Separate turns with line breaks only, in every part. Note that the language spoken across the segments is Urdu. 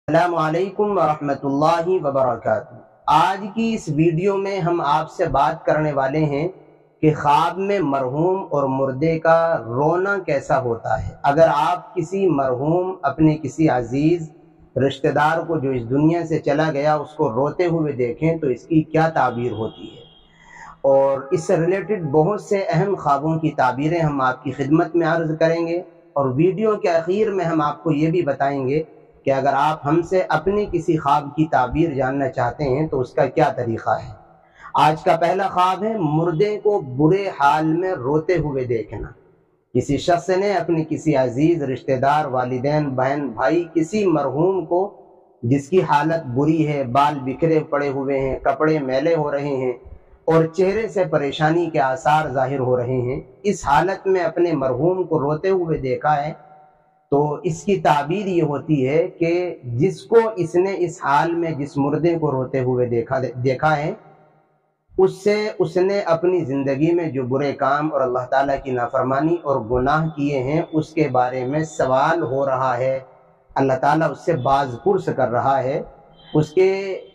السلام علیکم ورحمۃ اللہ وبرکاتہ۔ آج کی اس ویڈیو میں ہم آپ سے بات کرنے والے ہیں کہ خواب میں مرحوم اور مردے کا رونا کیسا ہوتا ہے۔ اگر آپ کسی مرحوم اپنے کسی عزیز رشتہ دار کو جو اس دنیا سے چلا گیا اس کو روتے ہوئے دیکھیں تو اس کی کیا تعبیر ہوتی ہے، اور اس سے ریلیٹڈ بہت سے اہم خوابوں کی تعبیریں ہم آپ کی خدمت میں عرض کریں گے، اور ویڈیو کے اخیر میں ہم آپ کو یہ بھی بتائیں گے کہ اگر آپ ہم سے اپنی کسی خواب کی تعبیر جاننا چاہتے ہیں تو اس کا کیا طریقہ ہے۔ آج کا پہلا خواب ہے مردے کو برے حال میں روتے ہوئے دیکھنا۔ کسی شخص نے اپنی کسی عزیز رشتہ دار، والدین، بہن، بھائی، کسی مرحوم کو جس کی حالت بری ہے، بال بکھرے پڑے ہوئے ہیں، کپڑے میلے ہو رہے ہیں اور چہرے سے پریشانی کے آثار ظاہر ہو رہے ہیں، اس حالت میں اپنے مرحوم کو روتے ہوئے دیکھا ہے، تو اس کی تعبیر یہ ہوتی ہے کہ جس کو اس نے اس حال میں جس مردے کو روتے ہوئے دیکھا ہے اس نے اپنی زندگی میں جو برے کام اور اللہ تعالیٰ کی نافرمانی اور گناہ کیے ہیں اس کے بارے میں سوال ہو رہا ہے، اللہ تعالیٰ اس سے باز پرس کر رہا ہے، اس کے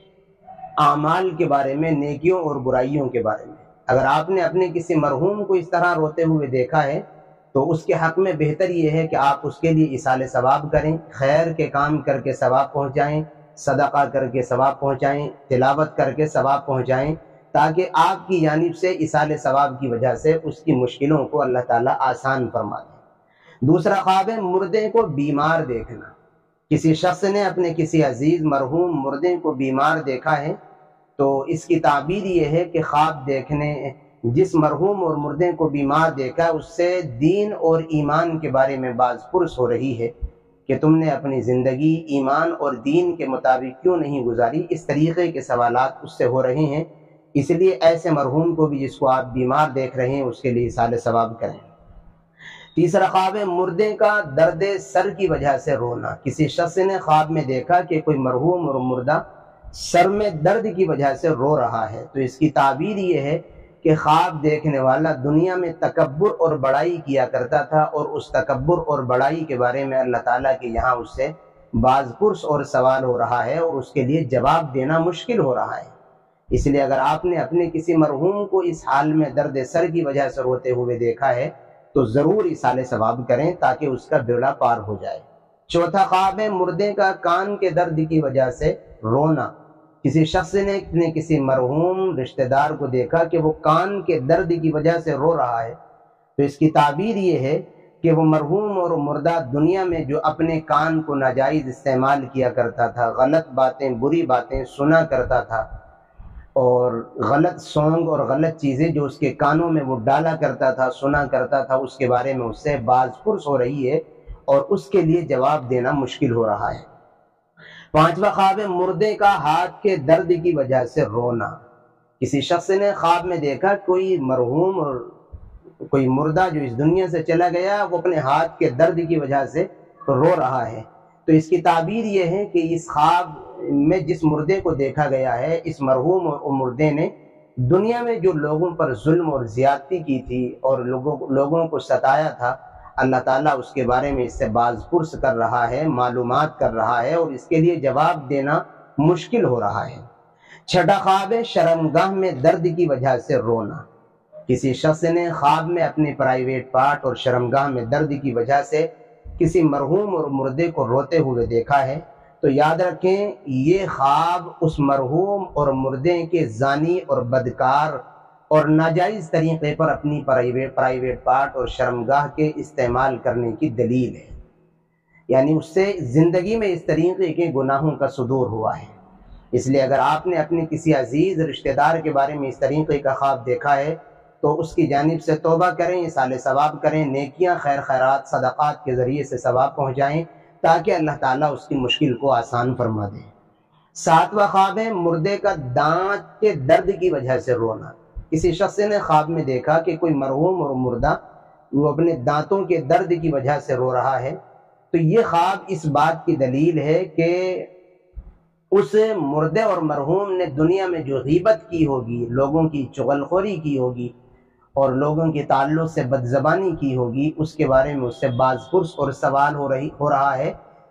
اعمال کے بارے میں، نیکیوں اور برائیوں کے بارے میں۔ اگر آپ نے اپنے کسی مرحوم کو اس طرح روتے ہوئے دیکھا ہے تو اس کے حق میں بہتر یہ ہے کہ آپ اس کے لیے ایصال ثواب کریں، خیر کے کام کر کے ثواب پہنچائیں، صدقہ کر کے ثواب پہنچائیں، تلاوت کر کے ثواب پہنچائیں، تاکہ آپ کی جانب سے ایصال ثواب کی وجہ سے اس کی مشکلوں کو اللہ تعالیٰ آسان فرما دیں۔ دوسرا خواب ہے مردے کو بیمار دیکھنا۔ کسی شخص نے اپنے کسی عزیز مرحوم مردے کو بیمار دیکھا ہے تو اس کی تعبیر یہ ہے کہ خواب دیکھنے جس مرحوم اور مردے کو بیمار دیکھا اس سے دین اور ایمان کے بارے میں باز پرس ہو رہی ہے کہ تم نے اپنی زندگی ایمان اور دین کے مطابق کیوں نہیں گزاری، اس طریقے کے سوالات اس سے ہو رہے ہیں، اس لیے ایسے مرحوم کو بھی جس کو آپ بیمار دیکھ رہے ہیں اس کے لیے ایصال ثواب کریں۔ تیسرا خواب ہے مردے کا درد سر کی وجہ سے رونا۔ کسی شخص نے خواب میں دیکھا کہ کوئی مرحوم اور مردہ سر میں درد کی وجہ سے رو رہا ہے، تو اس کی تعبیر یہ ہے کہ خواب دیکھنے والا دنیا میں تکبر اور بڑائی کیا کرتا تھا، اور اس تکبر اور بڑائی کے بارے میں اللہ تعالیٰ کے یہاں اس سے باز پرس اور سوال ہو رہا ہے، اور اس کے لیے جواب دینا مشکل ہو رہا ہے۔ اس لیے اگر آپ نے اپنے کسی مرحوم کو اس حال میں درد سر کی وجہ سے روتے ہوئے دیکھا ہے تو ضرور ایصال ثواب کریں تاکہ اس کا بیڑا پار ہو جائے۔ چوتھا خواب ہے مردے کا کان کے درد کی وجہ سے رونا۔ کسی شخص نے اپنے کسی مرحوم رشتہ دار کو دیکھا کہ وہ کان کے درد کی وجہ سے رو رہا ہے، تو اس کی تعبیر یہ ہے کہ وہ مرحوم اور مردہ دنیا میں جو اپنے کان کو ناجائز استعمال کیا کرتا تھا، غلط باتیں، بری باتیں سنا کرتا تھا، اور غلط سونگ اور غلط چیزیں جو اس کے کانوں میں وہ ڈالا کرتا تھا، سنا کرتا تھا، اس کے بارے میں اس سے باز پرس ہو رہی ہے اور اس کے لیے جواب دینا مشکل ہو رہا ہے۔ پانچواں خواب ہے مردے کا ہاتھ کے درد کی وجہ سے رونا۔ کسی شخص نے خواب میں دیکھا کوئی مرحوم اور کوئی مردہ جو اس دنیا سے چلا گیا وہ اپنے ہاتھ کے درد کی وجہ سے رو رہا ہے، تو اس کی تعبیر یہ ہے کہ اس خواب میں جس مردے کو دیکھا گیا ہے، اس مرحوم اور مردے نے دنیا میں جو لوگوں پر ظلم اور زیادتی کی تھی اور لوگوں کو ستایا تھا، اللہ تعالیٰ اس کے بارے میں اس سے باز پرس کر رہا ہے، معلومات کر رہا ہے، اور اس کے لیے جواب دینا مشکل ہو رہا ہے۔ چھٹا خواب ہے شرمگاہ میں درد کی وجہ سے رونا۔ کسی شخص نے خواب میں اپنے پرائیویٹ پارٹ اور شرمگاہ میں درد کی وجہ سے کسی مرحوم اور مردے کو روتے ہوئے دیکھا ہے، تو یاد رکھیں یہ خواب اس مرحوم اور مردے کے زانی اور بدکار اور ناجائز طریقے پر اپنی پرائیویٹ پارٹ اور شرمگاہ کے استعمال کرنے کی دلیل ہے، یعنی اس سے زندگی میں اس طریقے کے گناہوں کا صدور ہوا ہے۔ اس لیے اگر آپ نے اپنے کسی عزیز رشتہ دار کے بارے میں اس طریقے کا خواب دیکھا ہے تو اس کی جانب سے توبہ کریں، ایصال ثواب کریں، نیکیاں، خیر خیرات، صدقات کے ذریعے سے ثواب پہنچائیں تاکہ اللہ تعالیٰ اس کی مشکل کو آسان فرما دے۔ ساتواں خواب ہے مردے کا دانت کے درد کی وجہ سے رونا۔ کسی شخص نے خواب میں دیکھا کہ کوئی مرحوم اور مردہ وہ اپنے دانتوں کے درد کی وجہ سے رو رہا ہے، تو یہ خواب اس بات کی دلیل ہے کہ اس مردے اور مرحوم نے دنیا میں جو غیبت کی ہوگی، لوگوں کی چغلخوری کی ہوگی اور لوگوں کے تعلق سے بدزبانی کی ہوگی، اس کے بارے میں اس سے باز پرس اور سوال ہو رہا ہے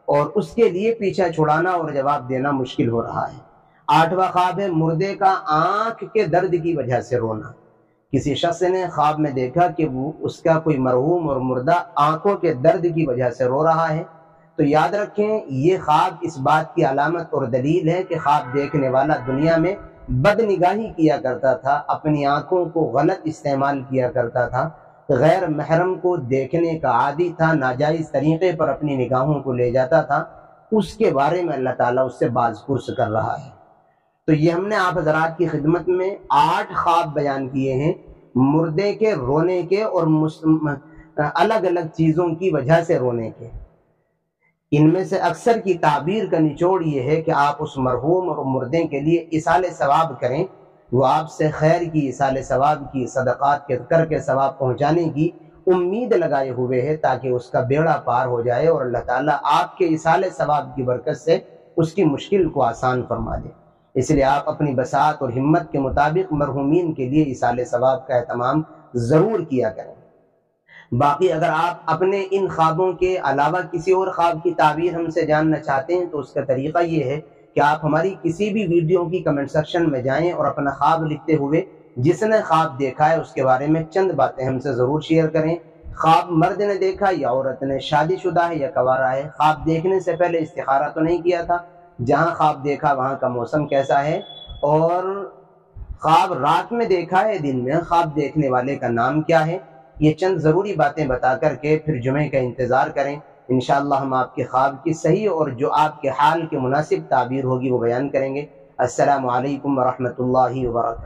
اور اس کے لیے پیچھا چھڑانا اور جواب دینا مشکل ہو رہا ہے۔ 8واں خواب ہے مردے کا آنکھ کے درد کی وجہ سے رونا۔ کسی شخص نے خواب میں دیکھا کہ وہ اس کا کوئی مرحوم اور مردہ آنکھوں کے درد کی وجہ سے رو رہا ہے، تو یاد رکھیں یہ خواب اس بات کی علامت اور دلیل ہے کہ خواب دیکھنے والا دنیا میں بد نگاہی کیا کرتا تھا، اپنی آنکھوں کو غلط استعمال کیا کرتا تھا، غیر محرم کو دیکھنے کا عادی تھا، ناجائز طریقے پر اپنی نگاہوں کو لے جاتا تھا، اس کے بارے میں اللہ تعالیٰ اس سے باز پرس کر رہا ہے۔ تو یہ ہم نے آپ حضرات کی خدمت میں 8 خواب بیان کیے ہیں مردے کے رونے کے اور الگ الگ چیزوں کی وجہ سے رونے کے۔ ان میں سے اکثر کی تعبیر کا نچوڑ یہ ہے کہ آپ اس مرحوم اور مردے کے لیے ایصال ثواب کریں، وہ آپ سے خیر کی، ایصال ثواب کی، صدقات کر کے ثواب پہنچانے کی امید لگائے ہوئے ہے تاکہ اس کا بیڑا پار ہو جائے اور اللہ تعالیٰ آپ کے ایصال ثواب کی برکت سے اس کی مشکل کو آسان فرما دے۔ اس لیے آپ اپنی بساط اور ہمت کے مطابق مرحومین کے لیے ایصال ثواب کا اہتمام ضرور کیا کریں۔ باقی اگر آپ اپنے ان خوابوں کے علاوہ کسی اور خواب کی تعبیر ہم سے جاننا چاہتے ہیں تو اس کا طریقہ یہ ہے کہ آپ ہماری کسی بھی ویڈیو کی کمنٹ سیکشن میں جائیں اور اپنا خواب لکھتے ہوئے جس نے خواب دیکھا ہے اس کے بارے میں چند باتیں ہم سے ضرور شیئر کریں۔ خواب مرد نے دیکھا یا عورت نے، شادی شدہ ہے یا کنوارا ہے، خواب دیکھنے سے پہلے استخارہ تو نہیں کیا تھا، جہاں خواب دیکھا وہاں کا موسم کیسا ہے، اور خواب رات میں دیکھا ہے دن میں، خواب دیکھنے والے کا نام کیا ہے، یہ چند ضروری باتیں بتا کر کے پھر جمعے کا انتظار کریں۔ انشاءاللہ ہم آپ کے خواب کی صحیح اور جو آپ کے حال کے مناسب تعبیر ہوگی وہ بیان کریں گے۔ السلام علیکم ورحمۃ اللہ وبرکاتہ۔